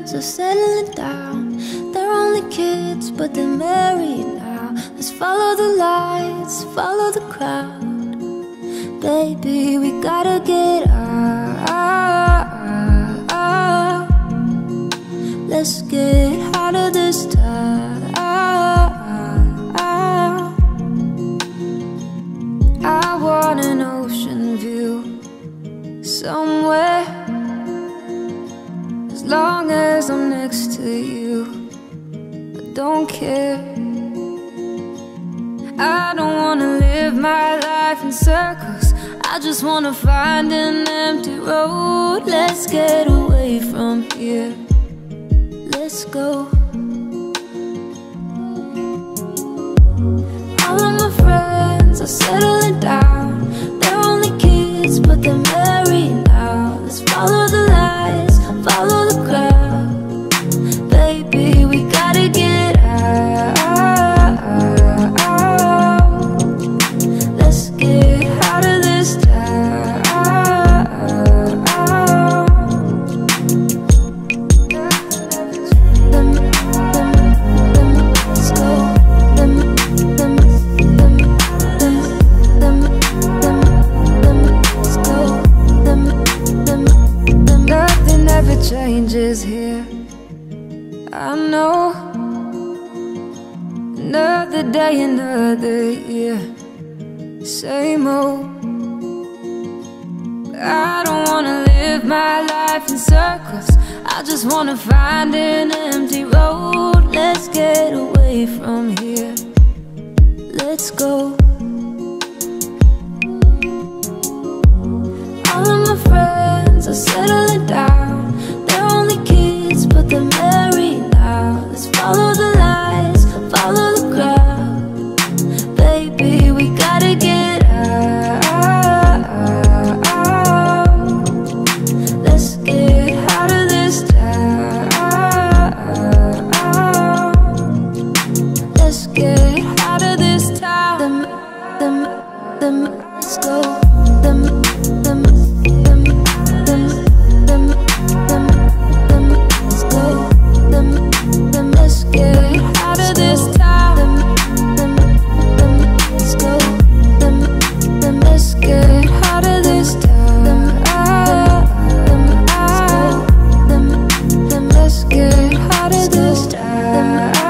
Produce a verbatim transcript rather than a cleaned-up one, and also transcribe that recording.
friends are settling down. They're only kids, but they're married now. Let's follow the lights, follow the crowd. Baby, we gotta get out. Let's get out of this town. I want an ocean view somewhere. As long as I'm next to you, I don't care. I don't wanna live my life in circles. I just wanna find an empty road. Let's get away from here. Let's go. All of my friends are settling down. They're only kids, but they're married now. Let's follow the lights, follow the crowd. Baby, we gotta get out. Let's get out of this town. Let's go. Nothing ever changes here, I know. Another day, another year, same old. I don't wanna live my life in circles. I just wanna find an empty road. Let's get away from here. Let's go. All of my friends are settling down. They're only kids, but they're married now. Let's follow the lights, follow the crowd. Baby, we gotta get out. Let's get out of this town. Let's get out of this town. Them, them, them, let's go. Them, them, them, them, them, them, them, let's go. Them, them, let's get out of this town. Them, them, them, let's go. Them, them, let's get out of this town. Them, them, let's go. Them, them, let's get out of this town.